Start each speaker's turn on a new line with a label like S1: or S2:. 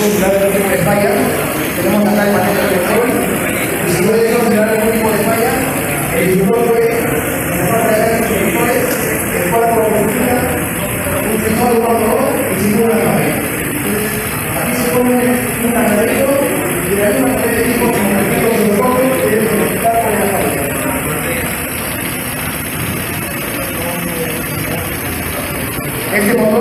S1: considerar el tipo de falla, tenemos acá el panel de control, y si puede considerar algún tipo de falla, el instructor puede, en la parte de acá, el cuarto configura un sensor de cuarto y sin ninguna falla. Aquí se pone un cargadito y de ahí una puede ir con el equipo de soporte que debe conectar con la falla. Este motor